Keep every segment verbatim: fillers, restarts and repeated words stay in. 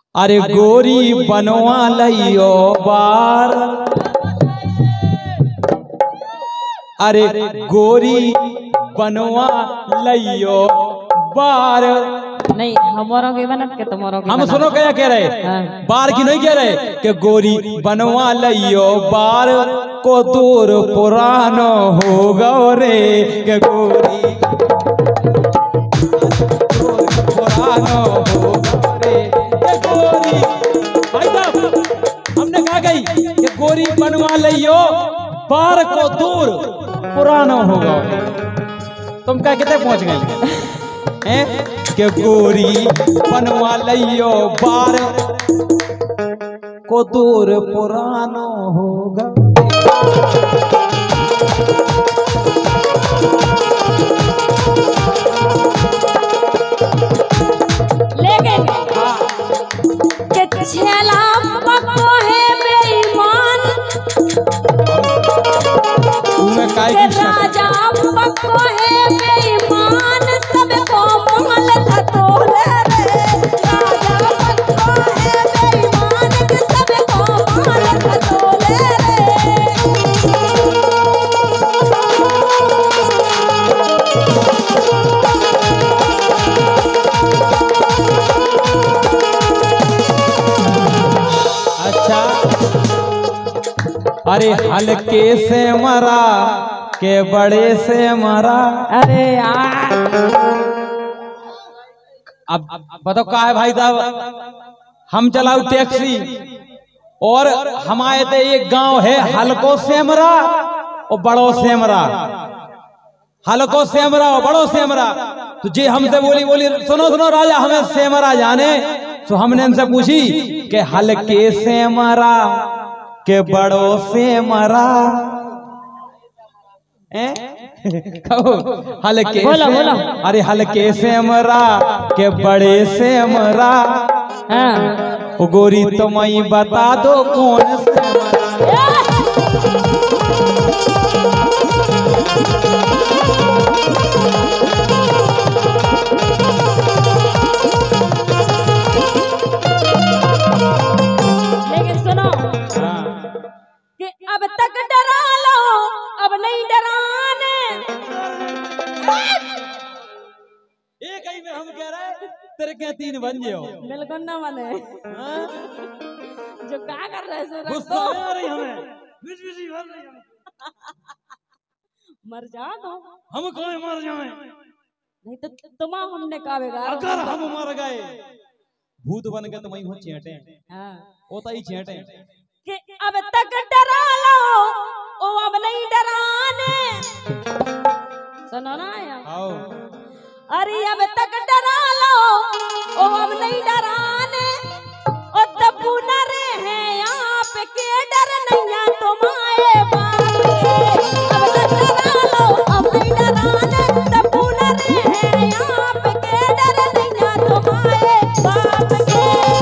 अरे गोरी बनवा लियो बार, अरे गोरी बनवा लियो बार। नहीं हमारा के बनत के तुम्हारा के हम सुनो क्या कह रहे, हाँ। बार की नहीं कह रहे कि गोरी बनवा लियो बार को दूर पुरानो हो गौरे के गोरी पुरानो हो गौरे के गोरी। भाई साहब हमने कहा गई कि गोरी बनवा लियो बार को दूर पुरानो हो गौरे। तुम क्या कहते पहुंच गए हैं कि गोरी बनवा लियो बार को दूर पुरानो होगा। लेकिन के छेला पक्को है बेईमान, तुम्हें काय के की राजा पक्को है बेईमान, सबको मोहल धतोले रे। राजा पक्को है बेईमान, के सबको मोहल धतोले रे। अच्छा, अरे हल्के से मरा के बड़े से मरा। अरे यार अब बताओ क्या है भाई साहब, हम चलाओ टैक्सी और हमारे तो एक गांव है हल्को सेमरा और बड़ो सेमरा, हल्को सेमरा और बड़ो सेमरा। तो जी हमसे बोली बोली सुनो सुनो राजा हमें सेमरा जाने। तो हमने इनसे पूछी कि हल्के सेमरा के बड़ो सेमरा, कहो हल्के बोलो, से, बोलो। अरे हल्के सेमरा के बड़े सेमरा। हाँ। ओ गोरी तुम्हें बता दो कौन सेमरा। लेकिन सुनो कि अब तक डरा लो, अब नहीं डराने। एक ही में हम कह रहे हैं तेरे के तीन बन जाओ। बिल्कुल ना बने हाँ? जो क्या कर रहे हैं गुस्सा आ रही हमें, बिज बिजी भर रही हमें। मर जा तो हम कौन मर जाएं? नहीं तो तुम हमने कहा बेकार। अगर हम मर गए भूत बन के तुम्हें हो चेटे, हाँ। होता ही चेटे कि अब तक डरा लो, ओ अब नहीं डराने। सुनो ना यार, आओ अरे अब तक डरा लो, ओ अब नहीं डराने। ओ तब्बू न रहे आप के डर नहीं तुम्हारे बाप के। अब तक डरा लो, अब नहीं डराने। तब्बू न रहे आप के डर नहीं तुम्हारे बाप के।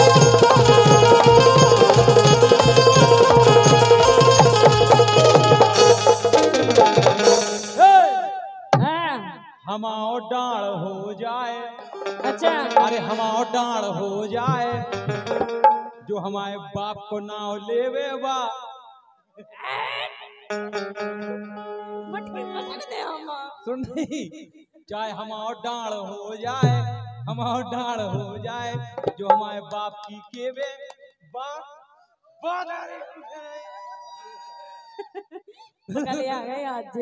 हाँ। हमाओ डाल हो जाए, अच्छा अरे हमाओ डाल हो जाए जो हमारे बाप को नाव लेवे बा। मुट्ठी पकड़ दे हम। सुन नहीं, चाहे हमाओ डाल हो जाए, हमाओ डाल हो जाए जो हमारे बाप की केवे बा। कल आ गए आज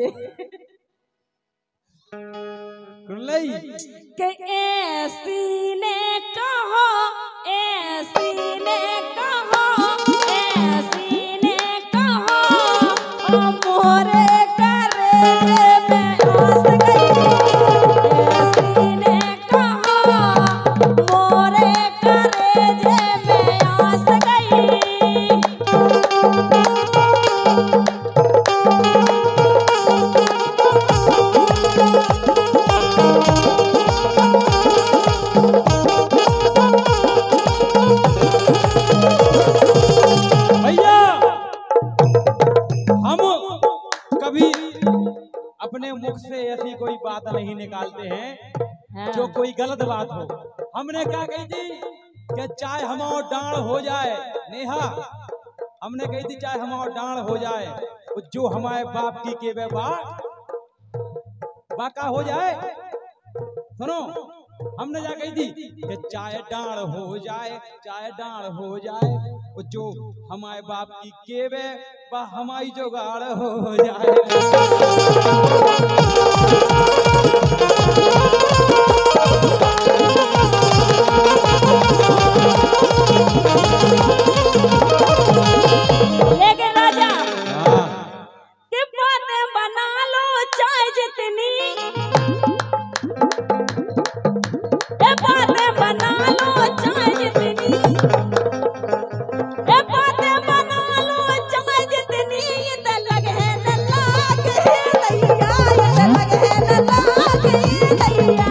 के ऐसी ने कहो, ऐसी ने कहो, ऐसी ने कहो, ओ मोरे करे में आस गई। ऐसी ने कहो, मोरे करे में आस गई। भैया हम कभी अपने मुख से ऐसी कोई बात नहीं निकालते हैं हाँ। जो कोई गलत बात हो। हमने क्या कही थी कि चाहे हमारा डांड हो जाए, नेहा हमने कही थी चाहे हमारा डांड हो जाए, जो हमारे बाप की के बे बा बाका हो जाए। सुनो, हमने जा कही थी कि चाहे डांड हो जाए, चाहे डांड हो जाए, जो हमारे बाप की केवे बा हमारी जुगाड़ हो जाए। लेकिन राजा कि बातें बना लो चाहे जितनी, ए बातें बना लो चाहे जितनी, ए बातें बना लो चाहे जितनी, ये तो लगे न लागे दैया, ये तो लगे न लागे दैया।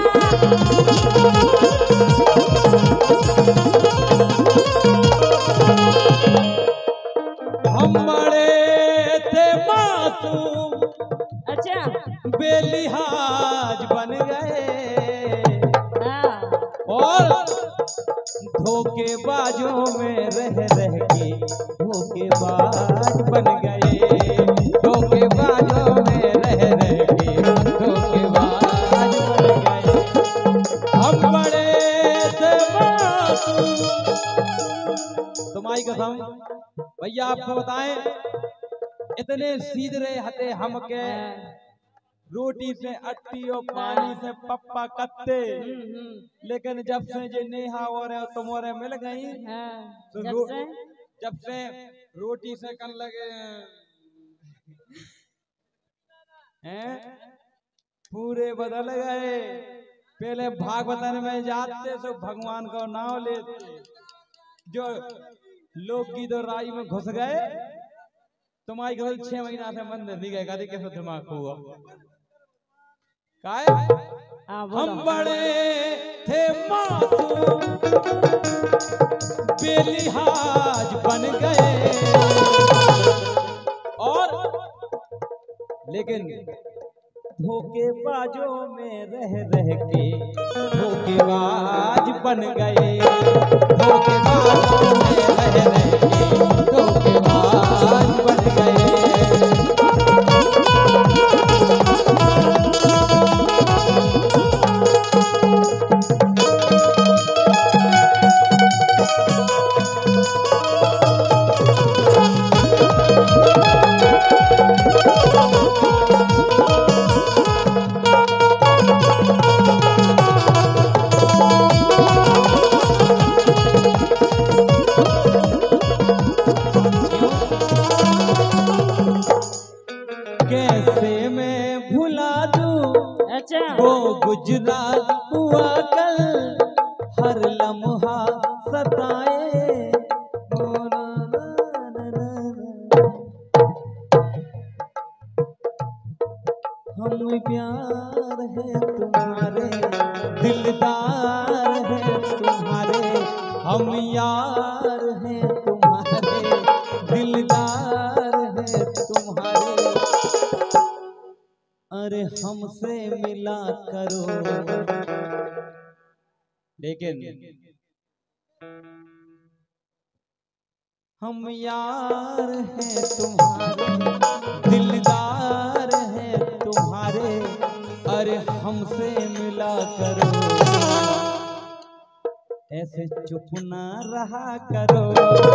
हम बड़े थे मासूम, अच्छा बेलिहाज बन गए, हाँ। और धोखेबाजों में रह रह के धोखेबाज बन गए, धोखेबाजों में रह रह के धोखेबाज बन गए। हम बड़े थे मासूम, तुम्हारी कसम भैया आपको बताएं, इतने सीधे हते हमके, रोटी से अट्टी और पानी से पप्पा कत्ते, लेकिन जब से जे नेहा और तुम्हारे मिल गई, तो जब से जब से रोटी से कन लगे हैं, पूरे बदल गए। पहले भागवतन में जाते तो भगवान का नाम लेते, जो लोग गीत और राई में घुस गए। तुम्हारी घर छह महीना से मंदिर नहीं गए, कहते कैसे दिमाग हुआ काय? हम बड़े थे मासूम, बेलिहाज बन गए, और लेकिन धोखेबाजों में रह रह के धोखेबाज बन गए, धोखेबाजों में रह रह के धोखेबाज बन गए। कैसे मैं भुला दूं अच्छा वो गुजरात हुआ कल, हर लम्हा सताए, हम प्यार है तुम्हारे, दिलदार है तुम्हारे, हम यार हैं तुम्हारे, दिलदार है तुम्हारे, अरे हमसे मिला करो। लेकिन हम यार हैं तुम्हारे, दिलदार हैं तुम्हारे, अरे हमसे मिला करो, ऐसे चुप ना रहा करो।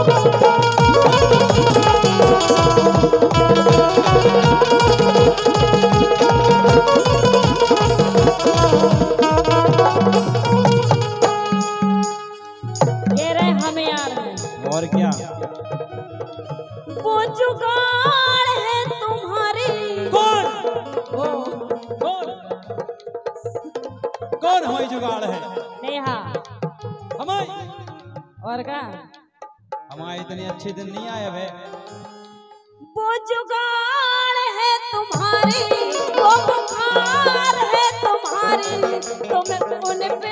ये रहे हम यार हैं। और क्या? वो जुगाड़ है तुम्हारी। कौन? कौन? कौन हमारी जुगाड़ है? नेहा। हमारी? और क्या? हमारे इतने अच्छे दिन नहीं आए वे। वो जुगाड़ है तुम्हारी, वो बुखार है तुम्हारी, तुम्हें उन पे।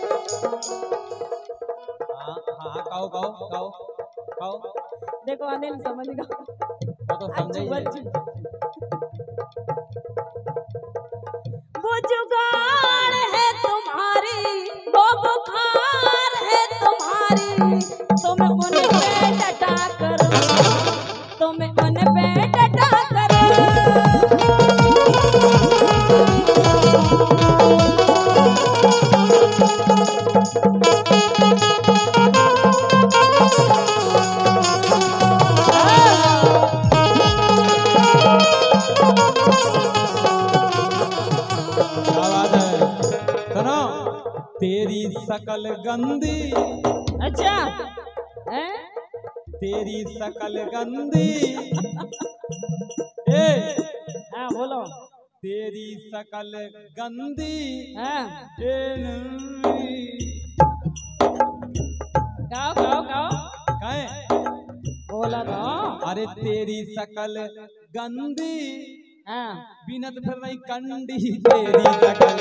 हाँ हाँ काओ काओ काओ काओ। देखो अनिल समझ गया। वो तो समझे ही। वो जुगाड़ है तुम्हारी, वो बुखार है तुम्हारी, शकल गंदी। अच्छा हैं? तेरी शकल गंदी। ए हाँ बोलो। तेरी शकल गंदी। हाँ ए नंदी। गाओ गाओ गाओ। कहे बोला तो। अरे तेरी शकल गंदी। हाँ बिनत फिर नहीं कंडी। तेरी शकल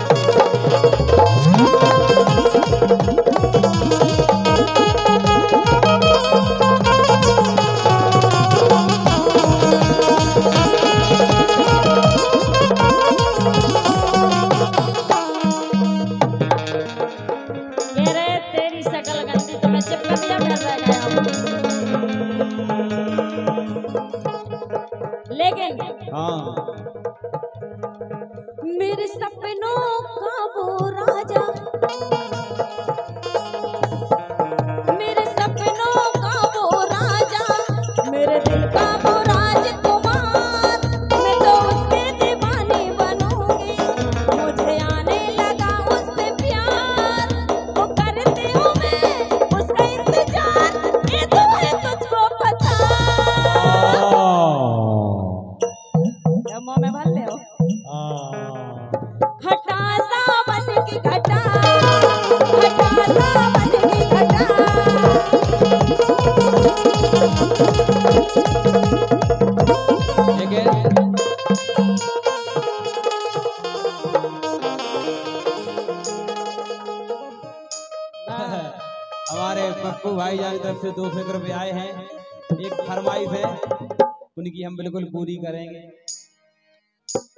कह रहे तेरी शकल गंदी तो मैं चिपकलिया में रह गया हूँ। लेकिन हाँ मेरे सपनों का वो राजा, मेरे सपनों का वो राजा, मेरे दिल का वो राजकुमार, मैं तो उसके दीवानी बनूंगी। मुझे आने लगा उस पे प्यार, वो करती हूँ मैं उसका इंतजार। ये तो है तुझको पता। क्या मुँह में भर ले हो? हटा सावन की घटा, हटा सावन की घटा। हमारे पप्पू भाई जान तरफ से दो सौ रुपये आए हैं। एक फरमाइश है, उनकी हम बिल्कुल पूरी करेंगे।